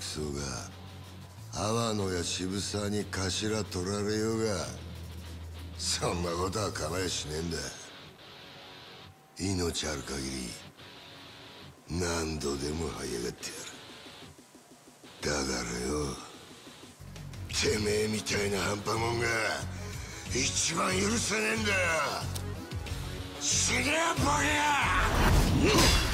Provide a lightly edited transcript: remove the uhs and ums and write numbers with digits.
ソが阿波野や渋沢に頭取られようがそんなことは構えしねえんだ。命ある限り何度でも這い上がってやる。だからよ、てめえみたいな半端もんが一番許せねえんだよ。死ねよボケが！